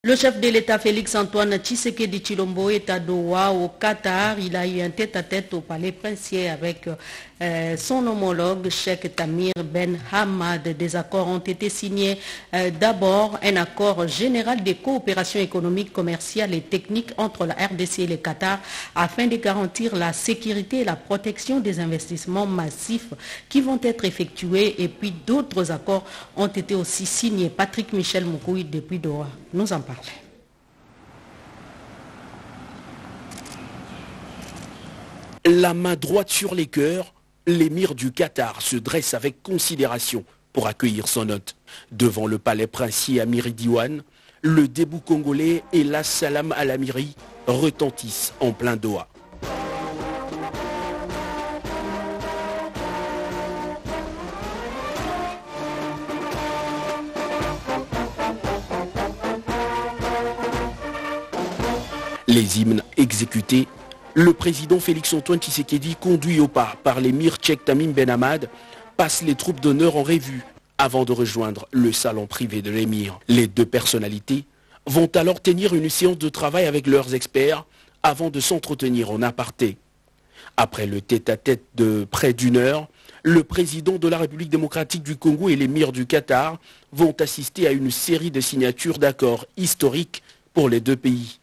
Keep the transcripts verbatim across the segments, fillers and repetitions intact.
Le chef de l'État Félix-Antoine Tshisekedi Tshilombo est à Doha au Qatar. Il a eu un tête-à-tête au palais princier avec euh, son homologue Cheikh Tamir Ben Hamad. Des accords ont été signés. Euh, D'abord, un accord général de coopération économique, commerciale et technique entre la R D C et le Qatar afin de garantir la sécurité et la protection des investissements massifs qui vont être effectués. Et puis d'autres accords ont été aussi signés. Patrick Michel Moukoui depuis Doha nous en parle. La main droite sur les cœurs, l'émir du Qatar se dresse avec considération pour accueillir son hôte. Devant le palais princier à Méridiouane, le debout congolais et la salam à l'amiri retentissent en plein Doha. Les hymnes exécutés, le président Félix-Antoine Tshisekedi, conduit au pas par l'émir Cheikh Tamim Ben Hamad, passe les troupes d'honneur en revue avant de rejoindre le salon privé de l'émir. Les deux personnalités vont alors tenir une séance de travail avec leurs experts avant de s'entretenir en aparté. Après le tête-à-tête de près d'une heure, le président de la République démocratique du Congo et l'émir du Qatar vont assister à une série de signatures d'accords historiques pour les deux pays.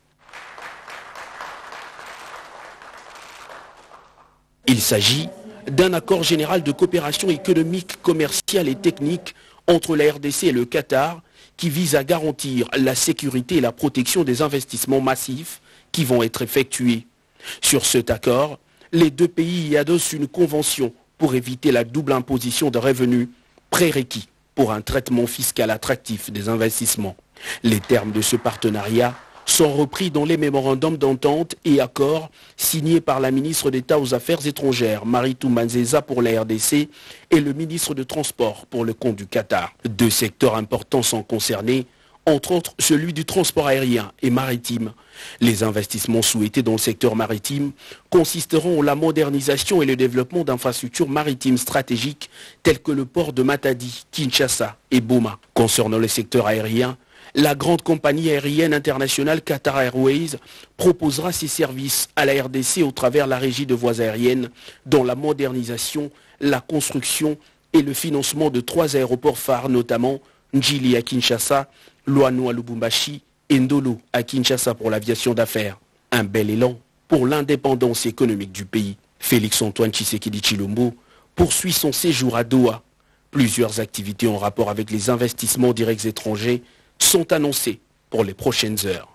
Il s'agit d'un accord général de coopération économique, commerciale et technique entre la R D C et le Qatar qui vise à garantir la sécurité et la protection des investissements massifs qui vont être effectués. Sur cet accord, les deux pays y adossent une convention pour éviter la double imposition de revenus, prérequis pour un traitement fiscal attractif des investissements. Les termes de ce partenariat sont repris dans les mémorandums d'entente et accords signés par la ministre d'État aux Affaires étrangères, Maritou Manzeza pour la R D C et le ministre de Transport pour le compte du Qatar. Deux secteurs importants sont concernés, entre autres celui du transport aérien et maritime. Les investissements souhaités dans le secteur maritime consisteront en la modernisation et le développement d'infrastructures maritimes stratégiques telles que le port de Matadi, Kinshasa et Boma. Concernant le secteur aérien, la grande compagnie aérienne internationale Qatar Airways proposera ses services à la R D C au travers la régie de voies aériennes dans la modernisation, la construction et le financement de trois aéroports phares, notamment Njili à Kinshasa, Loano à Lubumbashi et Ndolo à Kinshasa pour l'aviation d'affaires. Un bel élan pour l'indépendance économique du pays. Félix-Antoine Tshisekedi Tshilombo poursuit son séjour à Doha. Plusieurs activités en rapport avec les investissements directs étrangers sont annoncés pour les prochaines heures.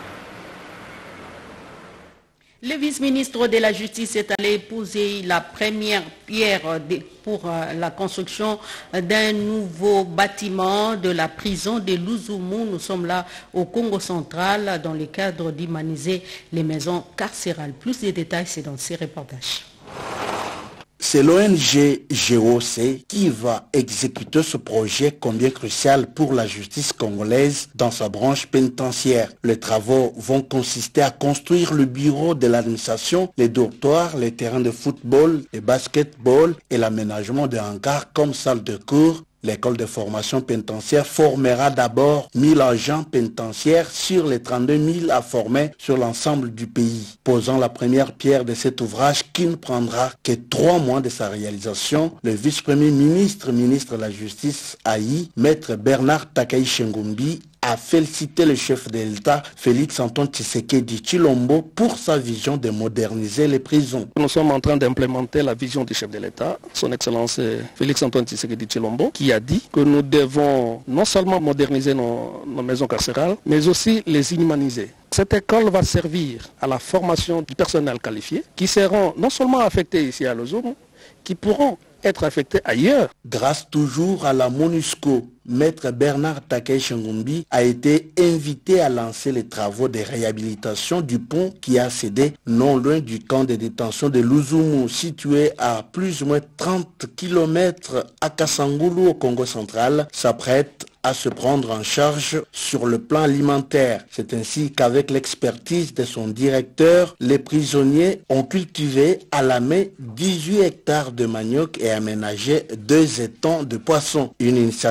Le vice-ministre de la Justice est allé poser la première pierre pour la construction d'un nouveau bâtiment de la prison de Luzumu. Nous sommes là au Congo central dans le cadre d'humaniser les maisons carcérales. Plus de détails, c'est dans ces reportages. C'est l'O N G G O C qui va exécuter ce projet combien crucial pour la justice congolaise dans sa branche pénitentiaire. Les travaux vont consister à construire le bureau de l'administration, les dortoirs, les terrains de football, les basketball et l'aménagement de hangars comme salle de cours. L'école de formation pénitentiaire formera d'abord mille agents pénitentiaires sur les trente-deux mille à former sur l'ensemble du pays. Posant la première pierre de cet ouvrage qui ne prendra que trois mois de sa réalisation, le vice-premier ministre, ministre de la Justice, Haï, maître Bernard Takai Chengumbi, a félicité le chef de l'État, Félix-Antoine Tshisekedi Tshilombo, pour sa vision de moderniser les prisons. Nous sommes en train d'implémenter la vision du chef de l'État, son Excellence Félix-Antoine Tshisekedi Tshilombo, qui a dit que nous devons non seulement moderniser nos, nos maisons carcérales, mais aussi les inhumaniser. Cette école va servir à la formation du personnel qualifié, qui seront non seulement affectés ici à Luzumu, qui pourront être affectés ailleurs. Grâce toujours à la MONUSCO, maître Bernard Takai Chengumbi a été invité à lancer les travaux de réhabilitation du pont qui a cédé non loin du camp de détention de Luzumu, situé à plus ou moins trente kilomètres à Kasangulu au Congo central, s'apprête à se prendre en charge sur le plan alimentaire. C'est ainsi qu'avec l'expertise de son directeur, les prisonniers ont cultivé à la main dix-huit hectares de manioc et aménagé deux étangs de poissons. Une initiative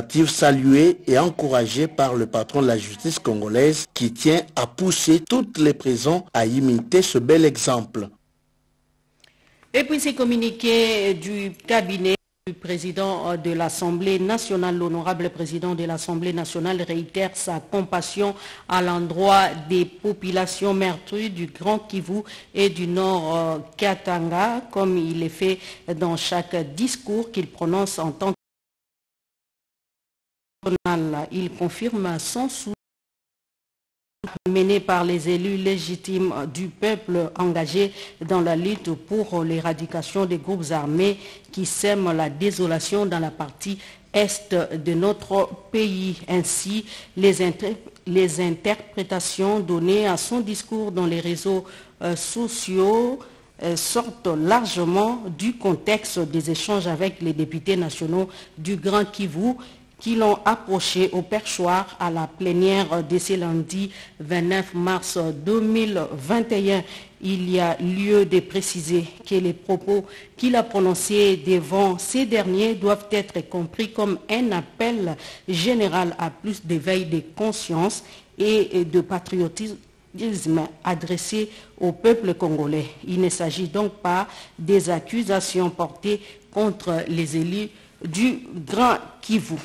saluée et encouragée par le patron de la justice congolaise qui tient à pousser toutes les prisons à imiter ce bel exemple. Et puis ces communiqués du cabinet du président de l'Assemblée nationale, l'honorable président de l'Assemblée nationale réitère sa compassion à l'endroit des populations meurtries du Grand Kivu et du Nord Katanga, comme il est fait dans chaque discours qu'il prononce en tant que national. Il confirme son soutien mené par les élus légitimes du peuple engagés dans la lutte pour l'éradication des groupes armés qui sèment la désolation dans la partie est de notre pays. Ainsi, les, inter les interprétations données à son discours dans les réseaux euh, sociaux euh, sortent largement du contexte des échanges avec les députés nationaux du Grand Kivu qui l'ont approché au perchoir à la plénière de ce lundi vingt-neuf mars deux mille vingt et un. Il y a lieu de préciser que les propos qu'il a prononcés devant ces derniers doivent être compris comme un appel général à plus d'éveil de conscience et de patriotisme adressé au peuple congolais. Il ne s'agit donc pas des accusations portées contre les élus du Grand Kivu.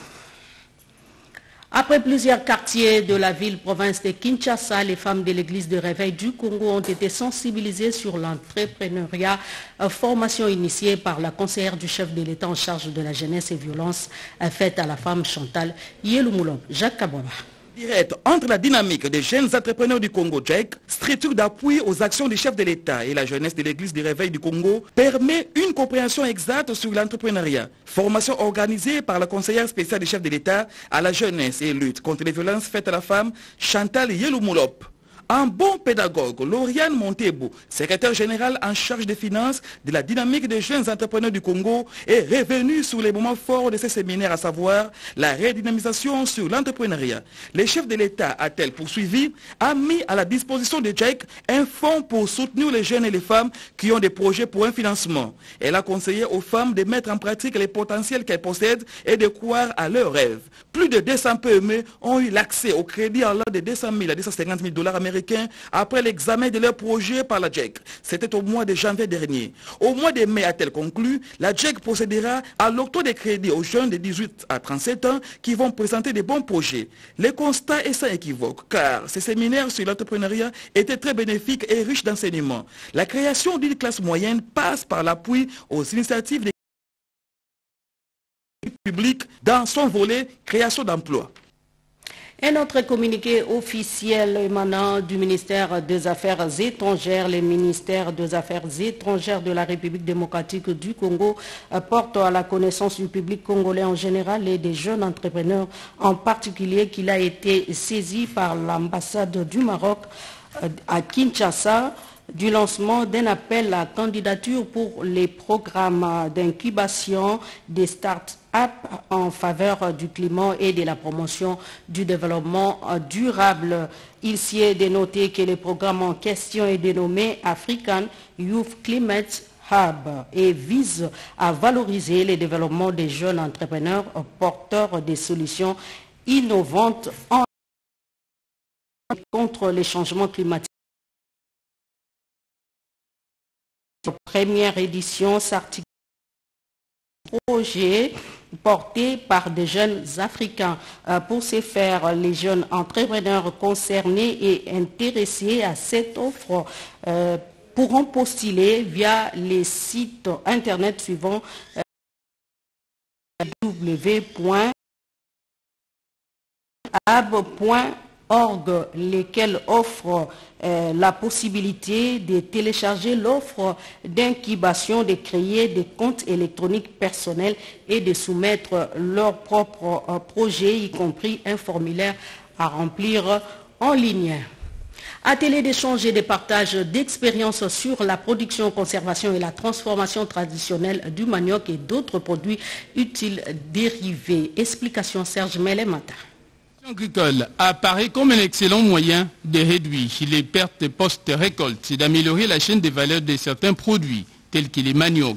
Après plusieurs quartiers de la ville-province de Kinshasa, les femmes de l'église de réveil du Congo ont été sensibilisées sur l'entrepreneuriat, formation initiée par la conseillère du chef de l'État en charge de la jeunesse et violence faite à la femme Chantal Yelumulop. Jacques Kabouaba. Direct entre la dynamique des jeunes entrepreneurs du Congo, J E C, structure d'appui aux actions du chef de l'État et la jeunesse de l'église du réveil du Congo, permet une compréhension exacte sur l'entrepreneuriat. Formation organisée par la conseillère spéciale du chef de l'État à la jeunesse et lutte contre les violences faites à la femme, Chantal Yelumulop. Un bon pédagogue, Lauriane Montebo, secrétaire général en charge des finances de la dynamique des jeunes entrepreneurs du Congo, est revenu sur les moments forts de ces séminaires, à savoir la redynamisation sur l'entrepreneuriat. Le chef de l'État, a-t-elle poursuivi, a mis à la disposition de J E C un fonds pour soutenir les jeunes et les femmes qui ont des projets pour un financement. Elle a conseillé aux femmes de mettre en pratique les potentiels qu'elles possèdent et de croire à leurs rêves. Plus de deux cents P M E ont eu l'accès au crédit allant de deux cent mille à deux cent cinquante mille dollars américains après l'examen de leur projet par la J E C. C'était au mois de janvier dernier. Au mois de mai, a-t-elle conclu, la J E C procédera à l'octroi des crédits aux jeunes de dix-huit à trente-sept ans qui vont présenter des bons projets. Le constat est sans équivoque, car ces séminaires sur l'entrepreneuriat étaient très bénéfiques et riches d'enseignements. La création d'une classe moyenne passe par l'appui aux initiatives des publics dans son volet création d'emplois. Un autre communiqué officiel émanant du ministère des Affaires étrangères, le ministère des Affaires étrangères de la République démocratique du Congo porte à la connaissance du public congolais en général et des jeunes entrepreneurs en particulier qu'il a été saisi par l'ambassade du Maroc à Kinshasa du lancement d'un appel à candidature pour les programmes d'incubation des start-up en faveur du climat et de la promotion du développement durable. Il s'y est dénoté que le programme en question est dénommé African Youth Climate Hub et vise à valoriser le développement des jeunes entrepreneurs porteurs des solutions innovantes en contre les changements climatiques. La première édition s'articule projet porté par des jeunes Africains. Pour ce faire, les jeunes entrepreneurs concernés et intéressés à cette offre euh, pourront postuler via les sites internet suivants euh, w w w point hab point org, lesquels offrent euh, la possibilité de télécharger l'offre d'incubation, de créer des comptes électroniques personnels et de soumettre leurs propres euh, projets, y compris un formulaire à remplir en ligne. Atelier d'échange et de partage d'expériences sur la production, conservation et la transformation traditionnelle du manioc et d'autres produits utiles dérivés. Explication Serge Melemata. Agricole apparaît comme un excellent moyen de réduire les pertes post-récolte et d'améliorer la chaîne de valeur de certains produits, tels que les manioc.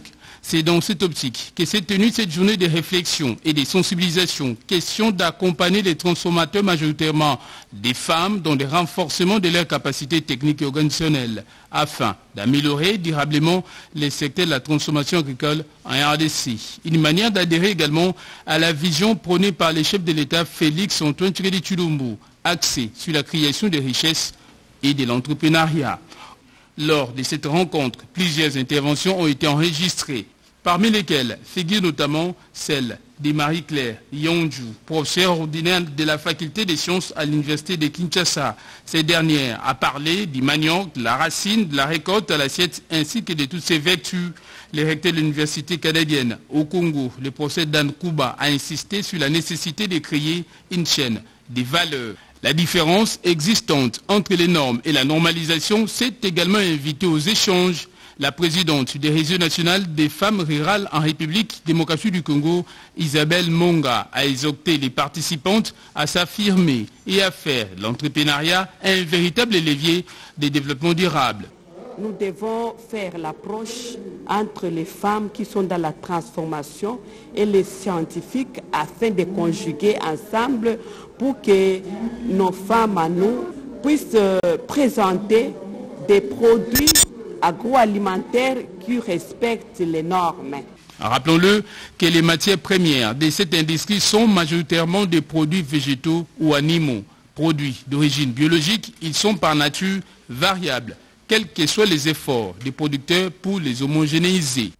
C'est dans cette optique que s'est tenue cette journée de réflexion et de sensibilisation. Question d'accompagner les transformateurs, majoritairement des femmes, dans le renforcement de leurs capacités techniques et organisationnelles, afin d'améliorer durablement les secteurs de la transformation agricole en R D C. Une manière d'adhérer également à la vision prônée par le chef de l'État Félix Antoine Tshisekedi Tshilombo, axée sur la création de richesses et de l'entrepreneuriat. Lors de cette rencontre, plusieurs interventions ont été enregistrées, parmi lesquelles figure notamment celle de Marie-Claire Yonju, professeure ordinaire de la faculté des sciences à l'université de Kinshasa. Cette dernière a parlé du manioc, de la racine, de la récolte à l'assiette ainsi que de toutes ses vertus. Le recteur de l'université canadienne au Congo, le professeur Dan Kuba, a insisté sur la nécessité de créer une chaîne des valeurs. La différence existante entre les normes et la normalisation s'est également invitée aux échanges. La présidente du réseau national des femmes rurales en République démocratique du Congo, Isabelle Monga, a exhorté les participantes à s'affirmer et à faire l'entrepreneuriat un véritable levier de développement durable. Nous devons faire l'approche entre les femmes qui sont dans la transformation et les scientifiques afin de conjuguer ensemble pour que nos femmes à nous puissent présenter des produits agroalimentaires qui respectent les normes. Rappelons-le que les matières premières de cette industrie sont majoritairement des produits végétaux ou animaux. Produits d'origine biologique, ils sont par nature variables, quels que soient les efforts des producteurs pour les homogénéiser.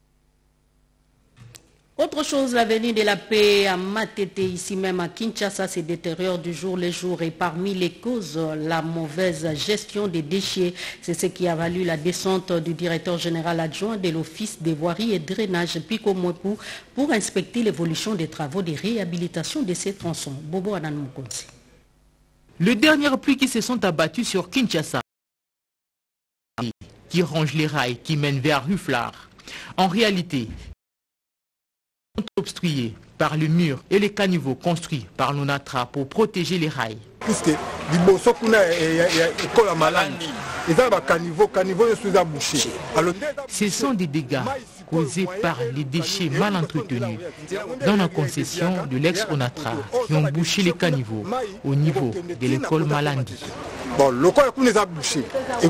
Autre chose, l'avenir de la paix à Matete, ici même à Kinshasa, se détériore du jour le jour et parmi les causes, la mauvaise gestion des déchets. C'est ce qui a valu la descente du directeur général adjoint de l'Office des voiries et drainage Pico Mwepu pour inspecter l'évolution des travaux de réhabilitation de ces tronçons. Bobo Anan Mukonsi. Les dernières pluies qui se sont abattues sur Kinshasa, qui rongent les rails qui mènent vers Ruflar. En réalité, sont obstrués par le mur et les caniveaux construits par l'ONATRA pour protéger les rails. Puisque ce sont des dégâts causés par les déchets mal entretenus dans la concession de l'ex-ONATRA qui ont bouché les caniveaux au niveau de l'école Malandi. Bon, le corps est bouché. Et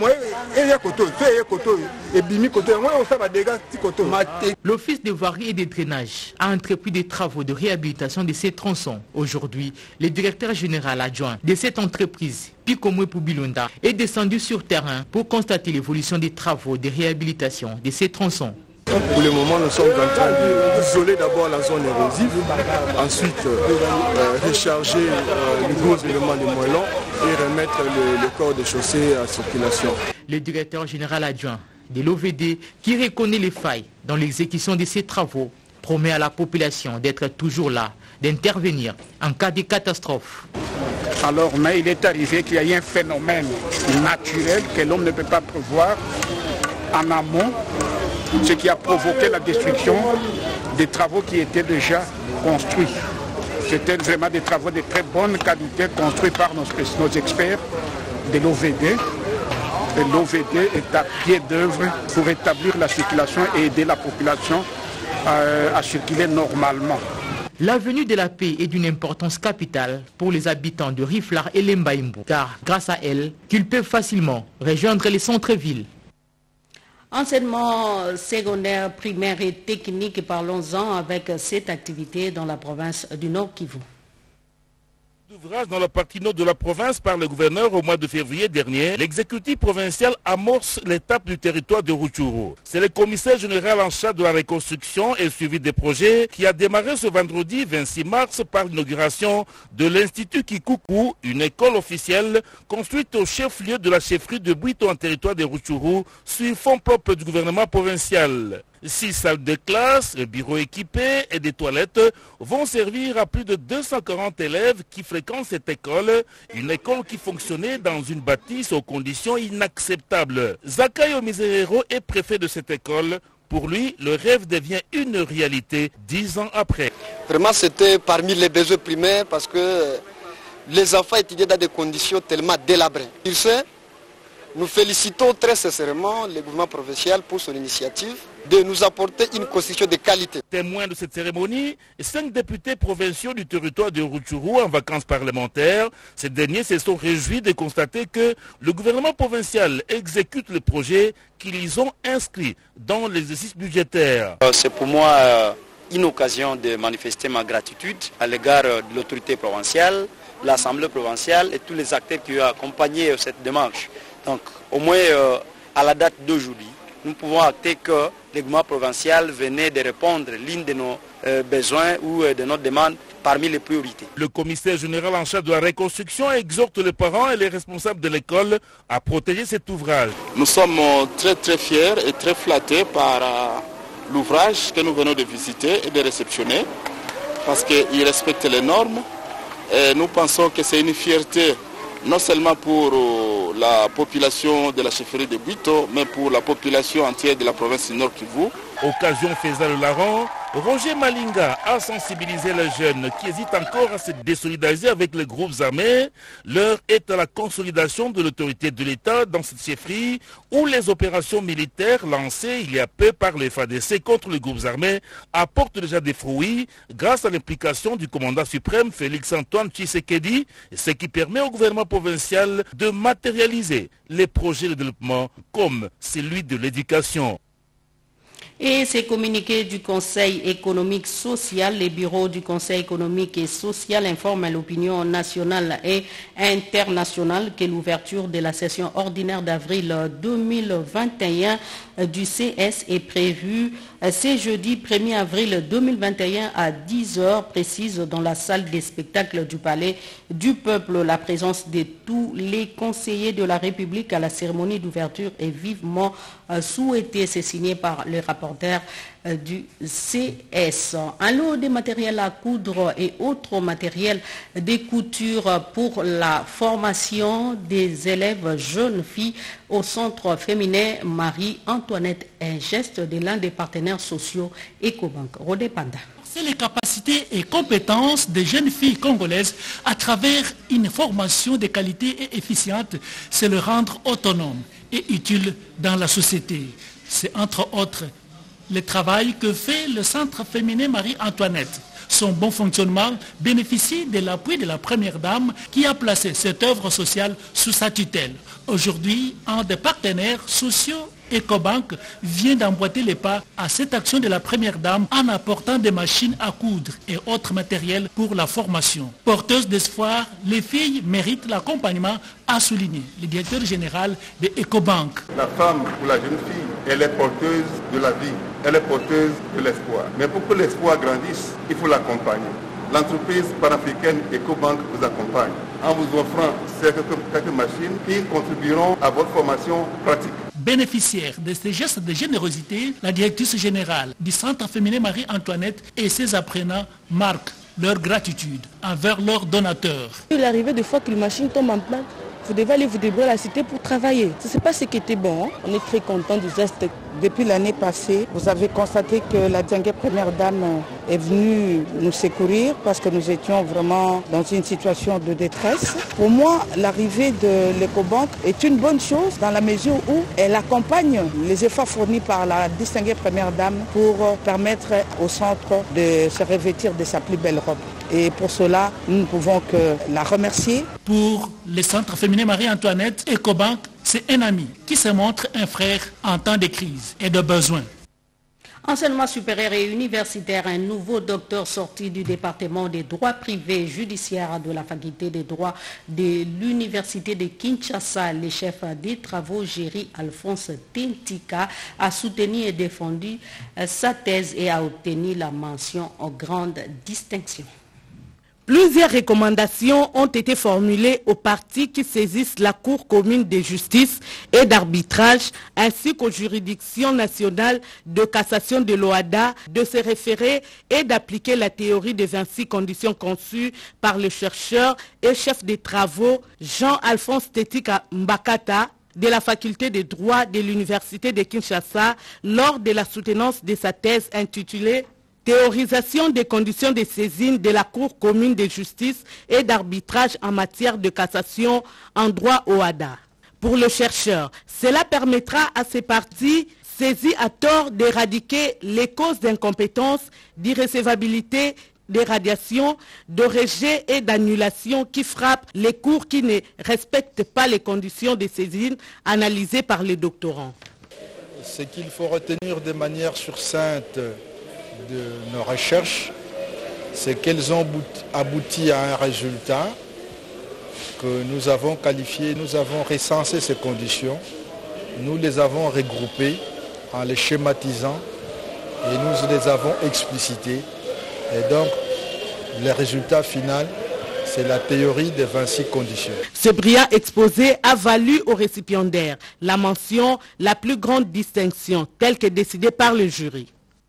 l'Office des voiries et des drainages a entrepris des travaux de réhabilitation de ces tronçons. Aujourd'hui, le directeur général adjoint de cette entreprise, Pico Mwepu Bilonda, est descendu sur terrain pour constater l'évolution des travaux de réhabilitation de ces tronçons. Pour le moment, nous sommes en train d'isoler d'abord la zone érosive, ensuite euh, recharger euh, les gros éléments de moellons et remettre le, le corps de chaussée à circulation. Le directeur général adjoint de l'O V D, qui reconnaît les failles dans l'exécution de ces travaux, promet à la population d'être toujours là, d'intervenir en cas de catastrophe. Alors, mais il est arrivé qu'il y ait un phénomène naturel que l'homme ne peut pas prévoir en amont, ce qui a provoqué la destruction des travaux qui étaient déjà construits. C'était vraiment des travaux de très bonne qualité construits par nos, nos experts de l'O V D. Et l'O V D est à pied d'œuvre pour établir la circulation et aider la population à, à circuler normalement. L'avenue de la paix est d'une importance capitale pour les habitants de Riflar et Lembaïmbou, car grâce à elle, qu'ils peuvent facilement rejoindre les centres-villes. Enseignement secondaire, primaire et technique, parlons-en avec cette activité dans la province du Nord Kivu. Ouvrage dans la partie nord de la province par le gouverneur au mois de février dernier, l'exécutif provincial amorce l'étape du territoire de Rutshuru. C'est le commissaire général en charge de la reconstruction et suivi des projets qui a démarré ce vendredi vingt-six mars par l'inauguration de l'Institut Kikuku, une école officielle construite au chef-lieu de la chefferie de Bwito en territoire de Rutshuru sur fonds propres du gouvernement provincial. Six salles de classe, un bureau équipé et des toilettes vont servir à plus de deux cent quarante élèves qui fréquentent cette école, une école qui fonctionnait dans une bâtisse aux conditions inacceptables. Zakayo Miserero est préfet de cette école. Pour lui, le rêve devient une réalité dix ans après. Vraiment, c'était parmi les besoins primaires parce que les enfants étudiaient dans des conditions tellement délabrées. Tu sais, Nous félicitons très sincèrement le gouvernement provincial pour son initiative de nous apporter une constitution de qualité. Témoins de cette cérémonie, cinq députés provinciaux du territoire de Rutshuru en vacances parlementaires. Ces derniers se sont réjouis de constater que le gouvernement provincial exécute le projet qu'ils ont inscrit dans l'exercice budgétaire. C'est pour moi une occasion de manifester ma gratitude à l'égard de l'autorité provinciale, l'Assemblée provinciale et tous les acteurs qui ont accompagné cette démarche. Donc au moins euh, à la date d'aujourd'hui, nous pouvons acter que le gouvernement provincial venait de répondre à l'une de nos euh, besoins ou euh, de nos demandes parmi les priorités. Le commissaire général en charge de la reconstruction exhorte les parents et les responsables de l'école à protéger cet ouvrage. Nous sommes très très fiers et très flattés par euh, l'ouvrage que nous venons de visiter et de réceptionner parce qu'il respecte les normes. Et nous pensons que c'est une fierté non seulement pour euh, la population de la chefferie de Buito, mais pour la population entière de la province du Nord Kivu. Occasion faisant le larron, Roger Malinga a sensibilisé les jeunes qui hésitent encore à se désolidariser avec les groupes armés. L'heure est à la consolidation de l'autorité de l'État dans cette chefferie où les opérations militaires lancées il y a peu par les F A D C contre les groupes armés apportent déjà des fruits grâce à l'implication du commandant suprême Félix Antoine Tshisekedi, ce qui permet au gouvernement provincial de matérialiser les projets de développement comme celui de l'éducation. Et ces communiqués du Conseil économique social, les bureaux du Conseil économique et social informent l'opinion nationale et internationale que l'ouverture de la session ordinaire d'avril deux mille vingt et un du C S est prévue ce jeudi premier avril deux mille vingt et un à dix heures précises dans la salle des spectacles du Palais du Peuple. La présence de tous les conseillers de la République à la cérémonie d'ouverture est vivement souhaitée. C'est signé par le rapporteur du C S. Un lot de matériel à coudre et autres matériels de couture pour la formation des élèves jeunes filles au centre féminin Marie-Antoinette, un geste de l'un des partenaires sociaux Ecobank. Rodé Panda. C'est les capacités et compétences des jeunes filles congolaises à travers une formation de qualité et efficiente, c'est le rendre autonome et utile dans la société. C'est entre autres le travail que fait le centre féminin Marie-Antoinette. Son bon fonctionnement bénéficie de l'appui de la première dame qui a placé cette œuvre sociale sous sa tutelle. Aujourd'hui, un des partenaires sociaux Ecobank vient d'emboîter les pas à cette action de la première dame en apportant des machines à coudre et autres matériels pour la formation. Porteuse d'espoir, les filles méritent l'accompagnement, a souligné le directeur général de Ecobank. La femme ou la jeune fille, elle est porteuse de la vie, elle est porteuse de l'espoir. Mais pour que l'espoir grandisse, il faut l'accompagner. L'entreprise panafricaine Ecobank vous accompagne en vous offrant quelques machines qui contribueront à votre formation pratique. Bénéficiaire de ces gestes de générosité, la directrice générale du Centre féminin Marie-Antoinette et ses apprenants marquent leur gratitude envers leurs donateurs. Il arrivait des fois que les machines tombent en panne. Vous devez aller vous débrouiller à la cité pour travailler. Ce n'est pas ce qui était bon. Hein. On est très content du geste. Depuis l'année passée, vous avez constaté que la Djengue Première Dame est venue nous secourir parce que nous étions vraiment dans une situation de détresse. Pour moi, l'arrivée de l'Ecobank est une bonne chose dans la mesure où elle accompagne les efforts fournis par la distinguée Première Dame pour permettre au centre de se revêtir de sa plus belle robe. Et pour cela, nous ne pouvons que la remercier. Pour le Centre féminin Marie-Antoinette, Ecobank, c'est un ami qui se montre un frère en temps de crise et de besoin. Enseignement supérieur et universitaire, un nouveau docteur sorti du département des droits privés judiciaires de la faculté des droits de l'université de Kinshasa, le chef des travaux Géry Alphonse Tentika a soutenu et défendu sa thèse et a obtenu la mention en grande distinction. Plusieurs recommandations ont été formulées aux parties qui saisissent la Cour commune de justice et d'arbitrage ainsi qu'aux juridictions nationales de cassation de l'O A D A de se référer et d'appliquer la théorie des ainsi conditions conçues par le chercheur et chef des travaux Jean-Alphonse Tetika Mbakata de la faculté de droit de l'université de Kinshasa lors de la soutenance de sa thèse intitulée Théorisation des conditions de saisine de la Cour commune de justice et d'arbitrage en matière de cassation en droit au A D A. Pour le chercheur, cela permettra à ces partis saisis à tort d'éradiquer les causes d'incompétence, d'irrécevabilité, des radiations, de rejet et d'annulation qui frappent les cours qui ne respectent pas les conditions de saisine analysées par les doctorants. Ce qu'il faut retenir de manière succincte de nos recherches, c'est qu'elles ont abouti à un résultat que nous avons qualifié, nous avons recensé ces conditions, nous les avons regroupées en les schématisant et nous les avons explicités. Et donc, le résultat final, c'est la théorie des vingt-six conditions. Ce brillant exposé a valu aux récipiendaires la mention, la plus grande distinction, telle que décidée par le jury.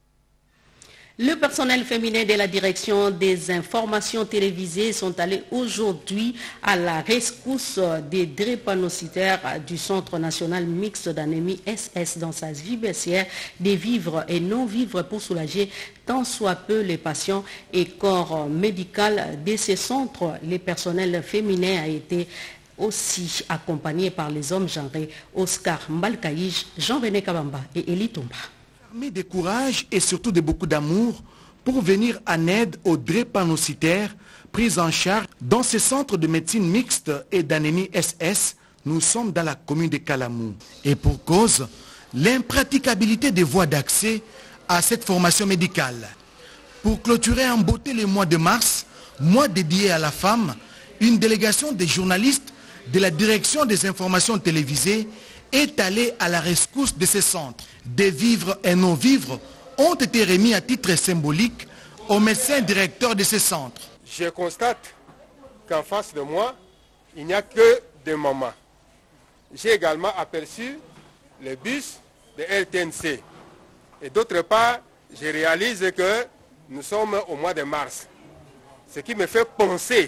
Le personnel féminin de la direction des informations télévisées sont allés aujourd'hui à la rescousse des drépanocytaires du Centre national mixte d'anémie S S dans sa vie baissière des vivres et non-vivres pour soulager tant soit peu les patients et corps médicaux de ces centres. Le personnel féminin a été aussi accompagné par les hommes genrés Oscar Mbalkaïj, Jean-René Kabamba et Eli Tomba. Armé de courage et surtout de beaucoup d'amour pour venir en aide aux drépanocytaires pris en charge dans ces centres de médecine mixte et d'anémie S S. Nous sommes dans la commune de Kalamou. Et pour cause, l'impraticabilité des voies d'accès à cette formation médicale. Pour clôturer en beauté le mois de mars, mois dédié à la femme, une délégation des journalistes de la direction des informations télévisées est allée à la rescousse de ces centres. Des vivres et non-vivres ont été remis à titre symbolique aux médecins directeurs de ces centres. Je constate qu'en face de moi, il n'y a que des mamans. J'ai également aperçu les bus de L T N C. Et d'autre part, je réalise que nous sommes au mois de mars. Ce qui me fait penser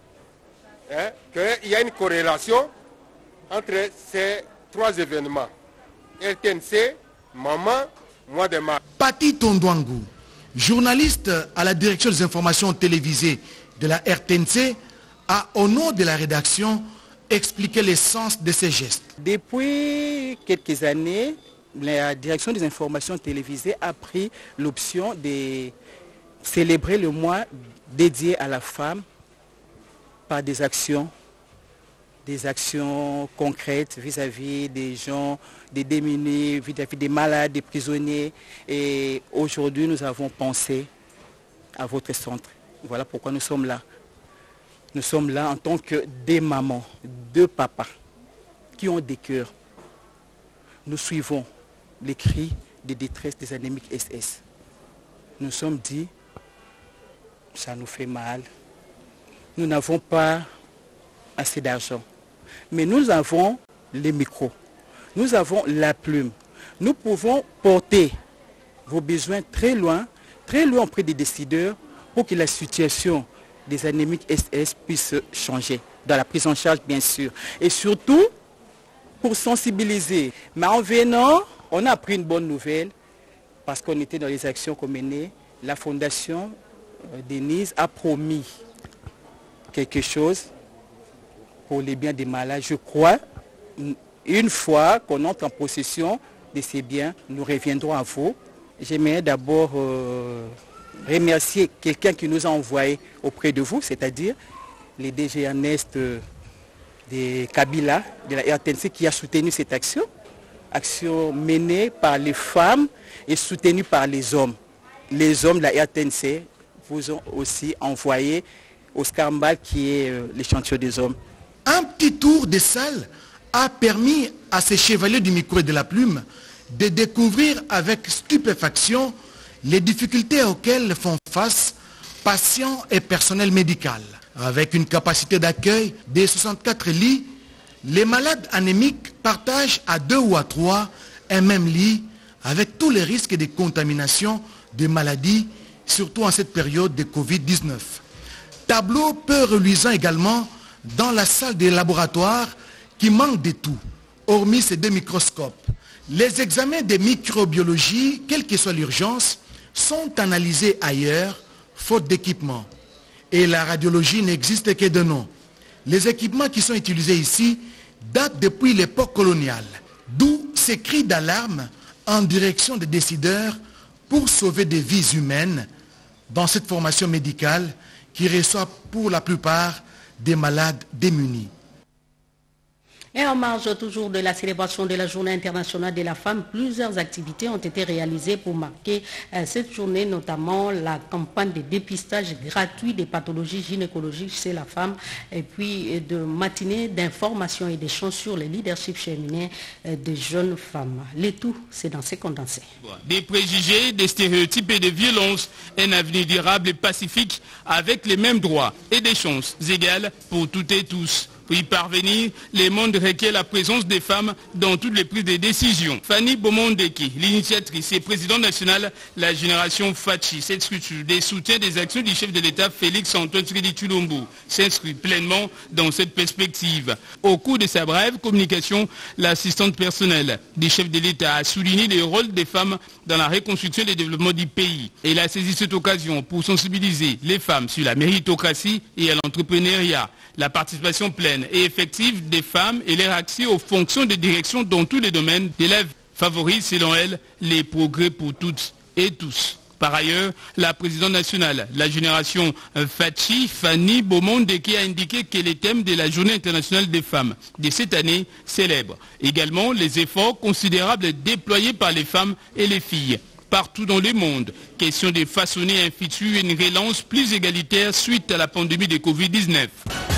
hein, qu'il y a une corrélation entre ces trois événements. L T N C, maman, mois de mars. Pati Tondouangou, journaliste à la direction des informations télévisées de la R T N C, a au nom de la rédaction expliqué l'essence de ces gestes. Depuis quelques années, la direction des informations télévisées a pris l'option de célébrer le mois dédié à la femme par des actions des actions concrètes vis-à-vis des gens, des démunis, vis-à-vis des malades, des prisonniers. Et aujourd'hui, nous avons pensé à votre centre. Voilà pourquoi nous sommes là. Nous sommes là en tant que des mamans, deux papas qui ont des cœurs. Nous suivons les cris de détresse des anémiques S S. Nous sommes dit, ça nous fait mal. Nous n'avons pas assez d'argent. Mais nous avons les micros, nous avons la plume. Nous pouvons porter vos besoins très loin, très loin auprès des décideurs pour que la situation des anémiques S S puisse changer. Dans la prise en charge, bien sûr. Et surtout, pour sensibiliser. Mais en venant, on a appris une bonne nouvelle parce qu'on était dans les actions qu'on menait. La fondation euh, Denise a promis quelque chose pour les biens des malades. Je crois, une fois qu'on entre en possession de ces biens, nous reviendrons à vous. J'aimerais d'abord euh, remercier quelqu'un qui nous a envoyé auprès de vous, c'est-à-dire les D G Ernest euh, de Kabila, de la R T N C, qui a soutenu cette action. Action menée par les femmes et soutenue par les hommes. Les hommes de la R T N C vous ont aussi envoyé Oscar Mbal, qui est euh, l'échantillon des hommes. Un petit tour des salles a permis à ces chevaliers du micro et de la plume de découvrir avec stupéfaction les difficultés auxquelles font face patients et personnel médical. Avec une capacité d'accueil de soixante-quatre lits, les malades anémiques partagent à deux ou à trois un même lit avec tous les risques de contamination de maladies, surtout en cette période de Covid dix-neuf. Tableau peu reluisant également dans la salle des laboratoires qui manque de tout, hormis ces deux microscopes. Les examens de microbiologie, quelle que soit l'urgence, sont analysés ailleurs, faute d'équipement. Et la radiologie n'existe que de nom. Les équipements qui sont utilisés ici date depuis l'époque coloniale, d'où ces cris d'alarme en direction des décideurs pour sauver des vies humaines dans cette formation médicale qui reçoit pour la plupart des malades démunis. Et en marge toujours de la célébration de la Journée internationale de la femme, plusieurs activités ont été réalisées pour marquer euh, cette journée, notamment la campagne de dépistage gratuit des pathologies gynécologiques chez la femme, et puis euh, de matinée d'information et d'échanges sur le leadership féminin euh, des jeunes femmes. Le tout, c'est dans ces condensés. Des préjugés, des stéréotypes et des violences, un avenir durable et pacifique avec les mêmes droits et des chances égales pour toutes et tous. Pour y parvenir, le monde requiert la présence des femmes dans toutes les prises de décision. Fanny Bomondeki, l'initiatrice et présidente nationale de la génération Fachi, cette structure des soutiens des actions du chef de l'État Félix Antoine Tshisekedi Tshilombo, s'inscrit pleinement dans cette perspective. Au cours de sa brève communication, l'assistante personnelle du chef de l'État a souligné le rôle des femmes dans la reconstruction et le développement du pays. Elle a saisi cette occasion pour sensibiliser les femmes sur la méritocratie et à l'entrepreneuriat, la participation pleine et effective des femmes et leur accès aux fonctions de direction dans tous les domaines de la vie favorise, selon elle, les progrès pour toutes et tous. Par ailleurs, la présidente nationale de la génération Fachi, Fanny Bomondeki, a indiqué que les thèmes de la Journée internationale des femmes de cette année célèbrent également les efforts considérables déployés par les femmes et les filles partout dans le monde. Question de façonner un futur et une relance plus égalitaire suite à la pandémie de Covid dix-neuf.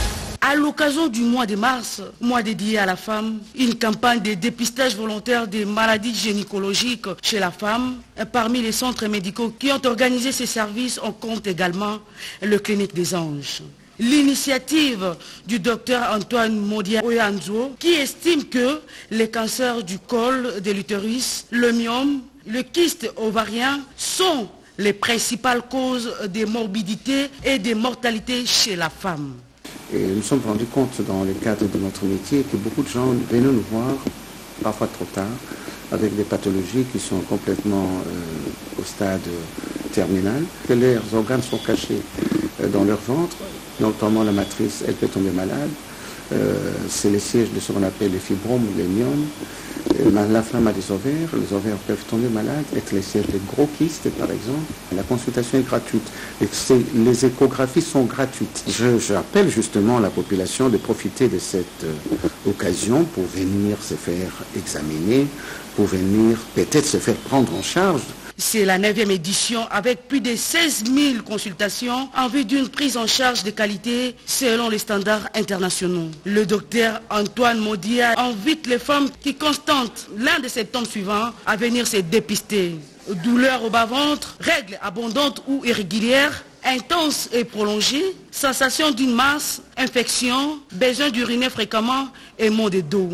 À l'occasion du mois de mars, mois dédié à la femme, une campagne de dépistage volontaire des maladies gynécologiques chez la femme. Parmi les centres médicaux qui ont organisé ces services, on compte également le Clinique des Anges. L'initiative du docteur Antoine Modia Oyanzo, qui estime que les cancers du col de l'utérus, le myome, le kyste ovarien sont les principales causes des morbidités et des mortalités chez la femme. Et nous nous sommes rendus compte dans le cadre de notre métier que beaucoup de gens venaient nous voir, parfois trop tard, avec des pathologies qui sont complètement euh, au stade terminal, que leurs organes sont cachés euh, dans leur ventre, notamment la matrice, elle peut tomber malade. Euh, c'est les sièges de ce qu'on appelle les fibromes, les myomes. Euh, la femme a des ovaires, les ovaires peuvent tomber malades, être les sièges de gros kystes par exemple. La consultation est gratuite, et les échographies sont gratuites. J'appelle justement la population de profiter de cette euh, occasion pour venir se faire examiner, pour venir peut-être se faire prendre en charge. C'est la neuvième édition avec plus de seize mille consultations en vue d'une prise en charge de qualité selon les standards internationaux. Le docteur Antoine Modia invite les femmes qui constatent l'un des symptômes suivants à venir se dépister. Douleur au bas-ventre, règles abondantes ou irrégulières, intenses et prolongées, sensation d'une masse, infection, besoin d'uriner fréquemment et maux de dos.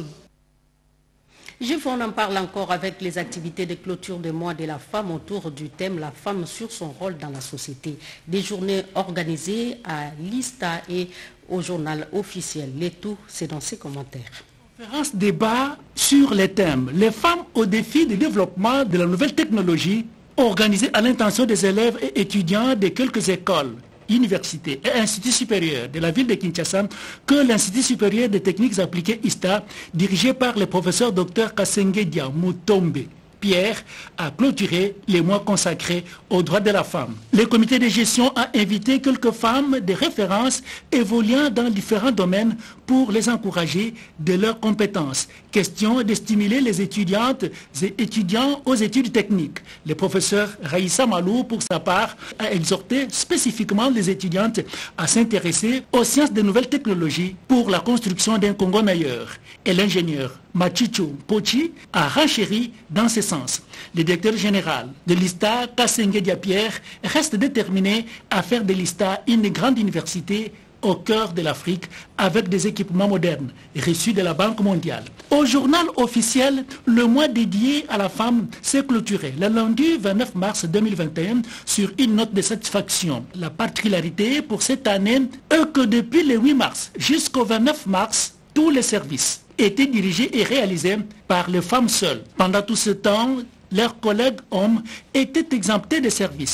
Gilles, on en parle encore avec les activités de clôture de mois de la femme autour du thème « La femme sur son rôle dans la société ». Des journées organisées à l'I S T A et au journal officiel. Les tout, c'est dans ses commentaires. Conférence débat sur les thèmes « Les femmes au défi du développement de la nouvelle technologie » organisée à l'intention des élèves et étudiants de quelques écoles, universités et instituts supérieurs de la ville de Kinshasa que l'Institut supérieur des techniques appliquées I S T A, dirigé par le professeur docteur Kasengedia Mutombe Pierre, a clôturé les mois consacrés aux droits de la femme. Le comité de gestion a invité quelques femmes de référence évoluant dans différents domaines pour les encourager de leurs compétences. Question de stimuler les étudiantes et étudiants aux études techniques. Le professeur Raïssa Malou, pour sa part, a exhorté spécifiquement les étudiantes à s'intéresser aux sciences des nouvelles technologies pour la construction d'un Congo meilleur. Et l'ingénieur Machicho Pochi a renchéri dans ce sens. Le directeur général de l'I S T A, Kasengedia Pierre, reste déterminé à faire de l'I S T A une grande université au cœur de l'Afrique avec des équipements modernes reçus de la Banque mondiale. Au journal officiel, le mois dédié à la femme s'est clôturé le lundi vingt-neuf mars deux mille vingt et un sur une note de satisfaction. La particularité pour cette année est que depuis le huit mars jusqu'au vingt-neuf mars, tous les services étaient dirigés et réalisés par les femmes seules. Pendant tout ce temps, leurs collègues hommes étaient exemptés de services.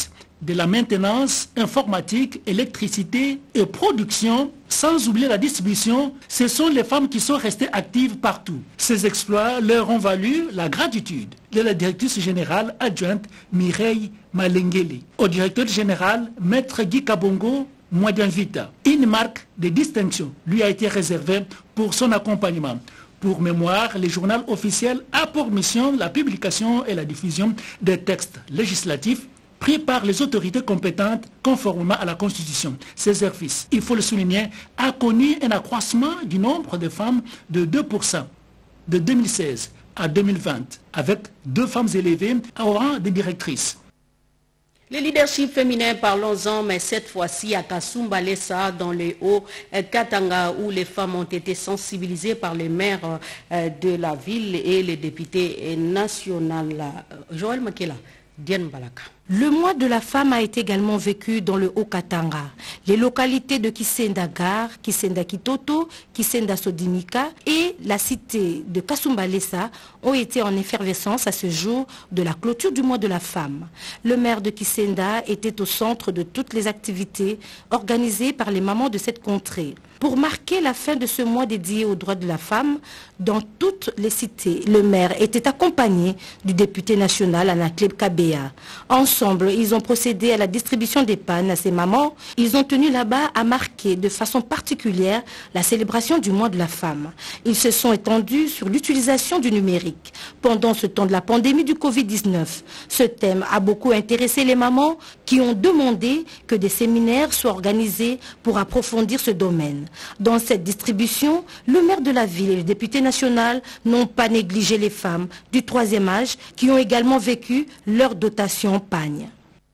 de la maintenance, informatique, électricité et production, sans oublier la distribution, ce sont les femmes qui sont restées actives partout. Ces exploits leur ont valu la gratitude de la directrice générale adjointe Mireille Malengele. Au directeur général, Maître Guy Kabongo Mwadianvita, une marque de distinction lui a été réservée pour son accompagnement. Pour mémoire, le journal officiel a pour mission la publication et la diffusion des textes législatifs pris par les autorités compétentes conformément à la Constitution. Ces services, il faut le souligner, a connu un accroissement du nombre de femmes de deux pour cent de deux mille seize à deux mille vingt, avec deux femmes élevées au rang de directrices. Le leadership féminin, parlons-en, mais cette fois-ci à Kasumbalesa, dans les Hauts-Katanga, où les femmes ont été sensibilisées par les maires de la ville et les députés nationaux. Joël Makela, Diane Balaka. Le mois de la femme a été également vécu dans le Haut-Katanga. Les localités de Kisenda Gare, Kisenda Kitoto, Kisenda Sodinika et la cité de Kasumbalesa ont été en effervescence à ce jour de la clôture du mois de la femme. Le maire de Kisenda était au centre de toutes les activités organisées par les mamans de cette contrée. Pour marquer la fin de ce mois dédié aux droits de la femme, dans toutes les cités, le maire était accompagné du député national Anakleb Kabea. Ensemble, ils ont procédé à la distribution des pannes à ces mamans. Ils ont tenu là-bas à marquer de façon particulière la célébration du mois de la femme. Ils se sont étendus sur l'utilisation du numérique. Pendant ce temps de la pandémie du Covid dix-neuf, ce thème a beaucoup intéressé les mamans qui ont demandé que des séminaires soient organisés pour approfondir ce domaine. Dans cette distribution, le maire de la ville et le député national n'ont pas négligé les femmes du troisième âge qui ont également vécu leur dotation pagne.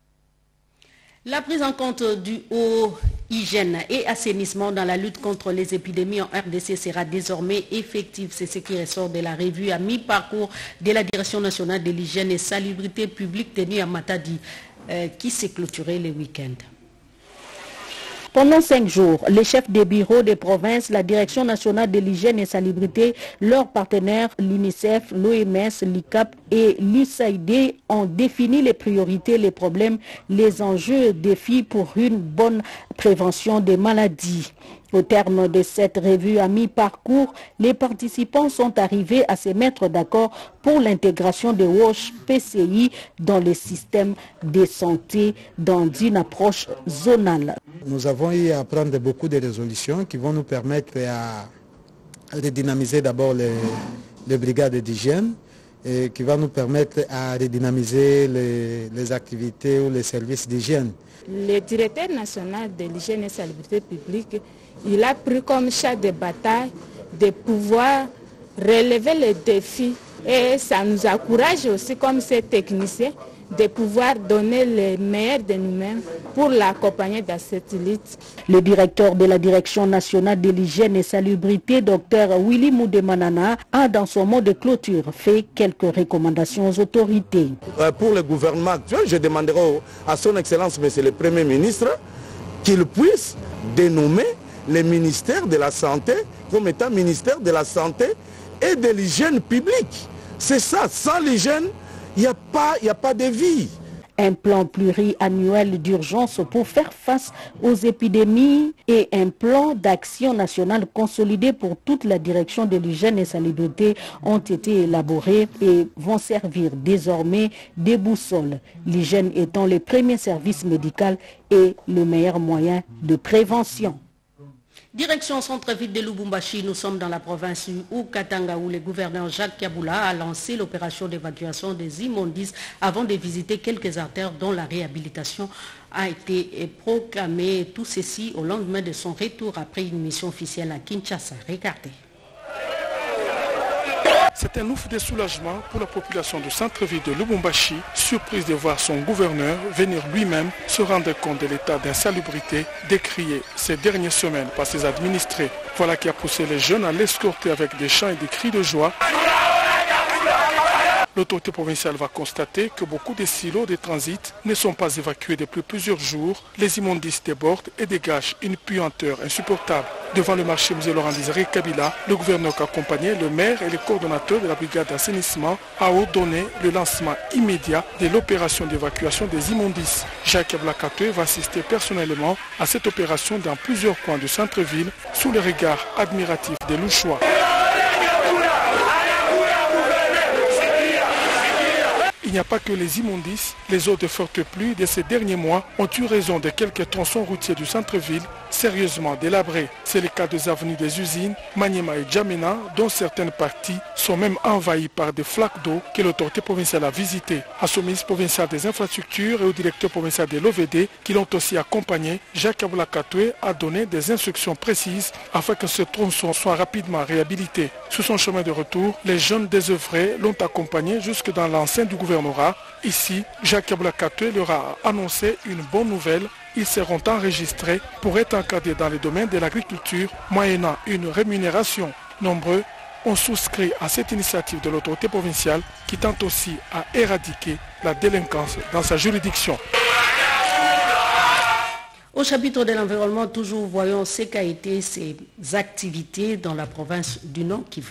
La prise en compte du haut hygiène et assainissement dans la lutte contre les épidémies en R D C sera désormais effective. C'est ce qui ressort de la revue à mi-parcours de la Direction nationale de l'hygiène et salubrité publique tenue à Matadi, euh, qui s'est clôturée le week-end. Pendant cinq jours, les chefs des bureaux des provinces, la Direction nationale de l'hygiène et salubrité, leurs partenaires, l'UNICEF, l'O M S, l'I C A P et l'U S A I D ont défini les priorités, les problèmes, les enjeux et défis pour une bonne prévention des maladies. Au terme de cette revue à mi-parcours, les participants sont arrivés à se mettre d'accord pour l'intégration des W O S H P C I dans le système de santé dans une approche zonale. Nous avons eu à prendre beaucoup de résolutions qui vont nous permettre à redynamiser d'abord les, les brigades d'hygiène et qui va nous permettre à redynamiser les, les activités ou les services d'hygiène. Le directeur national de l'hygiène et salubrité publique, il a pris comme char de bataille de pouvoir relever les défis et ça nous encourage aussi comme ces techniciens de pouvoir donner le meilleur de nous-mêmes pour l'accompagner dans cette lutte. Le directeur de la Direction nationale de l'hygiène et salubrité, Dr Willy Moudemanana, a dans son mot de clôture fait quelques recommandations aux autorités. Pour le gouvernement actuel, je demanderai à son Excellence, Monsieur le Premier ministre, qu'il puisse dénommer le ministère de la Santé comme étant ministère de la Santé et de l'hygiène publique. C'est ça, sans l'hygiène, il n'y a pas, il n'y a pas de vie. Un plan pluriannuel d'urgence pour faire face aux épidémies et un plan d'action nationale consolidé pour toute la direction de l'hygiène et salubrité ont été élaborés et vont servir désormais des boussoles. L'hygiène étant le premier service médical et le meilleur moyen de prévention. Direction centre-ville de Lubumbashi, nous sommes dans la province du Haut-Katanga où le gouverneur Jacques Kaboula a lancé l'opération d'évacuation des immondices avant de visiter quelques artères dont la réhabilitation a été proclamée. Tout ceci au lendemain de son retour après une mission officielle à Kinshasa. Regardez. C'est un ouf de soulagement pour la population du centre-ville de Lubumbashi, surprise de voir son gouverneur venir lui-même se rendre compte de l'état d'insalubrité décrié ces dernières semaines par ses administrés. Voilà qui a poussé les jeunes à l'escorter avec des chants et des cris de joie. l'autorité provinciale va constater que beaucoup de silos de transit ne sont pas évacués depuis plusieurs jours. Les immondices débordent et dégagent une puanteur insupportable. Devant le marché musée Laurent Désiré Kabila, le gouverneur qui accompagnait le maire et le coordonnateur de la brigade d'assainissement a ordonné le lancement immédiat de l'opération d'évacuation des immondices. Jacques Ablakatoué va assister personnellement à cette opération dans plusieurs coins du centre-ville sous le regard admiratif des Louchois. Il n'y a pas que les immondices, les eaux de fortes pluies de ces derniers mois ont eu raison de quelques tronçons routiers du centre-ville sérieusement délabrés. C'est le cas des avenues des usines, Maniema et Djamena, dont certaines parties sont même envahies par des flaques d'eau que l'autorité provinciale a visitées. À son ministre provincial des infrastructures et au directeur provincial de l'O V D, qui l'ont aussi accompagné, Jacques Ablakatoué a donné des instructions précises afin que ce tronçon soit rapidement réhabilité. Sur son chemin de retour, les jeunes désœuvrés l'ont accompagné jusque dans l'enceinte du gouvernorat. Ici, Jacques Ablakatoué leur a annoncé une bonne nouvelle. Ils seront enregistrés pour être encadrés dans le domaine de l'agriculture, moyennant une rémunération. Nombreux ont souscrit à cette initiative de l'autorité provinciale qui tente aussi à éradiquer la délinquance dans sa juridiction. Au chapitre de l'environnement, toujours voyons ce qu'a été ces activités dans la province du Nord Kivu.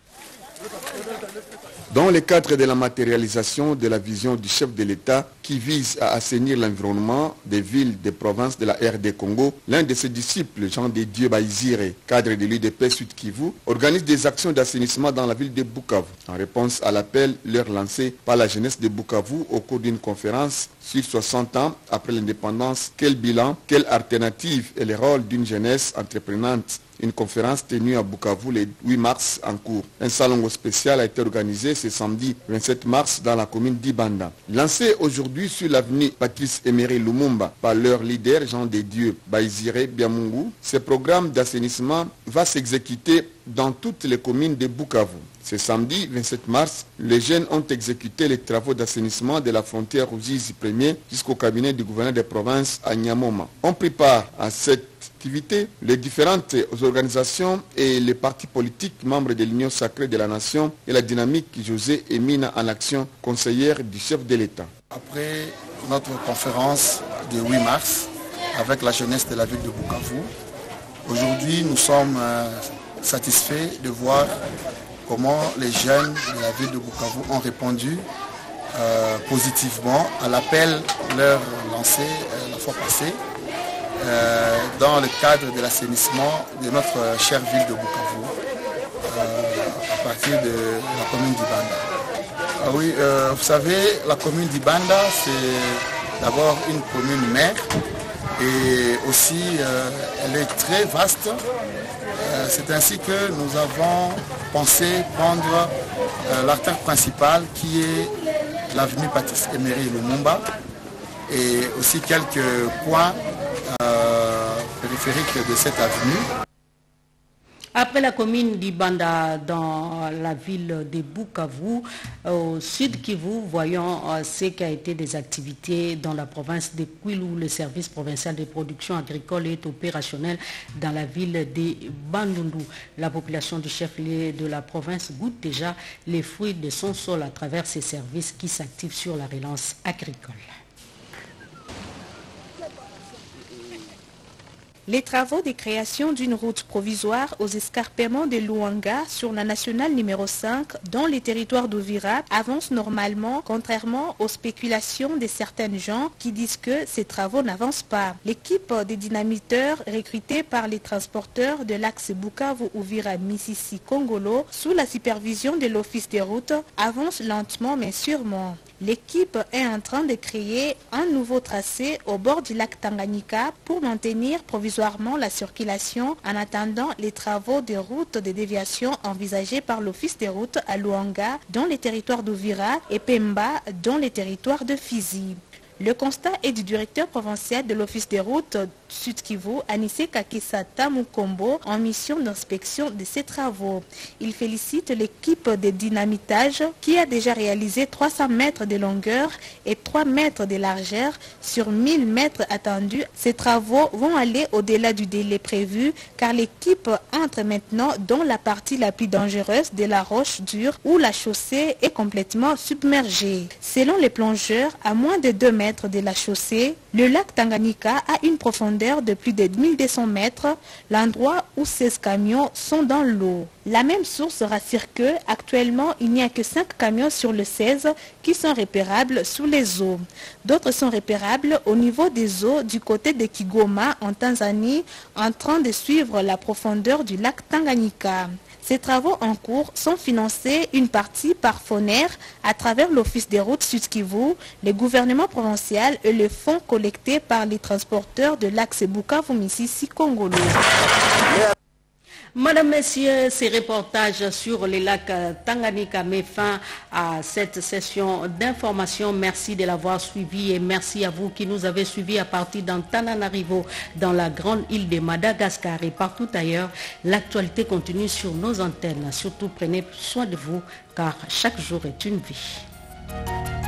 Dans le cadre de la matérialisation de la vision du chef de l'État qui vise à assainir l'environnement des villes des provinces de la R D Congo, l'un de ses disciples, Jean de Dieu Baïzire, cadre de l'U D P Sud Kivu, organise des actions d'assainissement dans la ville de Bukavu, en réponse à l'appel leur lancé par la jeunesse de Bukavu au cours d'une conférence sur soixante ans après l'indépendance. Quel bilan, quelle alternative et le rôle d'une jeunesse entreprenante? Une conférence tenue à Bukavu le huit mars en cours. Un salon spécial a été organisé ce samedi vingt-sept mars dans la commune d'Ibanda. Lancé aujourd'hui sur l'avenue Patrice Emery Lumumba par leur leader Jean de Dieu Baïzire Biamungu, ce programme d'assainissement va s'exécuter dans toutes les communes de Bukavu. Ce samedi vingt-sept mars, les jeunes ont exécuté les travaux d'assainissement de la frontière Ruzizi premier jusqu'au cabinet du gouverneur des provinces à Nyamoma. On prépare à cette activité les différentes organisations et les partis politiques membres de l'Union sacrée de la nation et la dynamique José Emina en action, conseillère du chef de l'État. Après notre conférence du huit mars avec la jeunesse de la ville de Bukavu, aujourd'hui nous sommes euh, satisfaits de voir comment les jeunes de la ville de Bukavu ont répondu euh, positivement à l'appel leur lancé euh, la fois passée euh, dans le cadre de l'assainissement de notre euh, chère ville de Bukavu euh, à partir de la commune d'Ibanda. Ah oui, euh, vous savez, la commune d'Ibanda, c'est d'abord une commune mère et aussi euh, elle est très vaste. Euh, c'est ainsi que nous avons pensé prendre euh, l'artère principale qui est l'avenue Patrice Emery Lumumba et aussi quelques coins euh, périphériques de cette avenue. Après la commune d'Ibanda dans la ville de Bukavu, au sud Kivu, voyons euh, ce qui a été des activités dans la province de Kwilu. Le service provincial de production agricole est opérationnel dans la ville de Bandundu. La population du chef-lieu de la province goûte déjà les fruits de son sol à travers ces services qui s'activent sur la relance agricole. Les travaux de création d'une route provisoire aux escarpements de Luanga sur la nationale numéro cinq dans les territoires d'Uvira avancent normalement, contrairement aux spéculations de certains gens qui disent que ces travaux n'avancent pas. L'équipe des dynamiteurs recrutée par les transporteurs de l'axe Bukavu-Uvira-Mississi-Kongolo sous la supervision de l'Office des routes avance lentement mais sûrement. L'équipe est en train de créer un nouveau tracé au bord du lac Tanganyika pour maintenir provisoirement la circulation en attendant les travaux de route de déviation envisagés par l'Office des routes à Luanga dans les territoires d'Uvira et Pemba dans les territoires de Fizi. Le constat est du directeur provincial de l'Office des routes Sud Kivu, Anissé Kakisata Mukombo, en mission d'inspection de ces travaux. Il félicite l'équipe de dynamitage qui a déjà réalisé trois cents mètres de longueur et trois mètres de largeur sur mille mètres attendus. Ces travaux vont aller au-delà du délai prévu car l'équipe entre maintenant dans la partie la plus dangereuse de la roche dure où la chaussée est complètement submergée. Selon les plongeurs, à moins de deux mètres de la chaussée, le lac Tanganyika a une profondeur de plus de mille deux cents mètres, l'endroit où seize camions sont dans l'eau. La même source rassure que, actuellement, il n'y a que cinq camions sur le seize qui sont repérables sous les eaux. D'autres sont repérables au niveau des eaux du côté de Kigoma en Tanzanie, en train de suivre la profondeur du lac Tanganyika. Ces travaux en cours sont financés une partie par Foner à travers l'Office des routes Sud Kivu, le gouvernement provincial et le fonds collecté par les transporteurs de l'axe Bukavu-Misisi-Kongolo. Madame, Messieurs, ces reportages sur les lacs Tanganyika met fin à cette session d'information. Merci de l'avoir suivi et merci à vous qui nous avez suivis à partir d'Antananarivo dans la grande île de Madagascar et partout ailleurs. L'actualité continue sur nos antennes. Surtout prenez soin de vous car chaque jour est une vie.